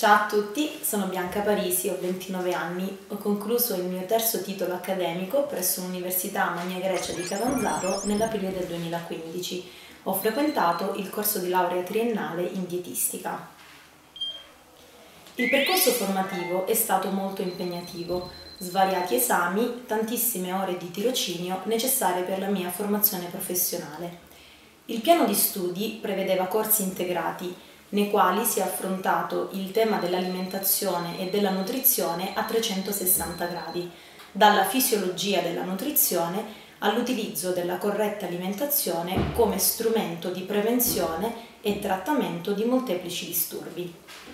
Ciao a tutti, sono Bianca Parisi, ho 29 anni, ho concluso il mio terzo titolo accademico presso l'Università Magna Grecia di Catanzaro nell'aprile del 2015. Ho frequentato il corso di laurea triennale in dietistica. Il percorso formativo è stato molto impegnativo, svariati esami, tantissime ore di tirocinio necessarie per la mia formazione professionale. Il piano di studi prevedeva corsi integrati, nei quali si è affrontato il tema dell'alimentazione e della nutrizione a 360 gradi, dalla fisiologia della nutrizione all'utilizzo della corretta alimentazione come strumento di prevenzione e trattamento di molteplici disturbi.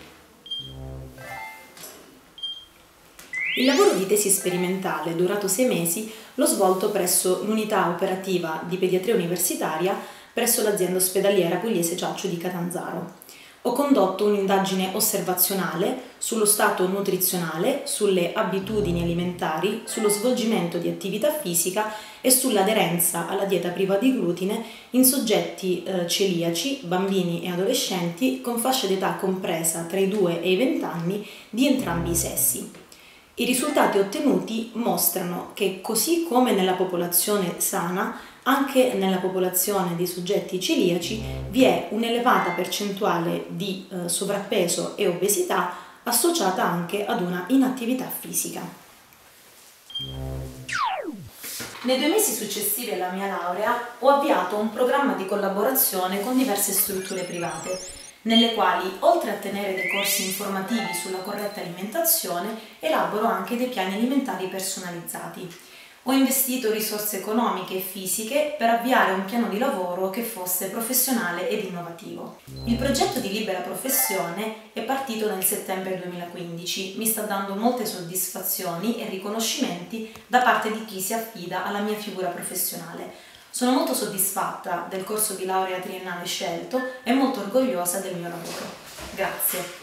Il lavoro di tesi sperimentale, durato 6 mesi, l'ho svolto presso l'unità operativa di pediatria universitaria presso l'azienda ospedaliera Pugliese Ciaccio di Catanzaro. Ho condotto un'indagine osservazionale sullo stato nutrizionale, sulle abitudini alimentari, sullo svolgimento di attività fisica e sull'aderenza alla dieta priva di glutine in soggetti celiaci, bambini e adolescenti con fascia d'età compresa tra i 2 e i 20 anni di entrambi i sessi. I risultati ottenuti mostrano che, così come nella popolazione sana, anche nella popolazione dei soggetti celiaci vi è un'elevata percentuale di sovrappeso e obesità associata anche ad una inattività fisica. Nei 2 mesi successivi alla mia laurea ho avviato un programma di collaborazione con diverse strutture private, nelle quali, oltre a tenere dei corsi informativi sulla corretta alimentazione, elaboro anche dei piani alimentari personalizzati. Ho investito risorse economiche e fisiche per avviare un piano di lavoro che fosse professionale ed innovativo. Il progetto di libera professione è partito nel settembre 2015, mi sta dando molte soddisfazioni e riconoscimenti da parte di chi si affida alla mia figura professionale. Sono molto soddisfatta del corso di laurea triennale scelto e molto orgogliosa del mio lavoro. Grazie.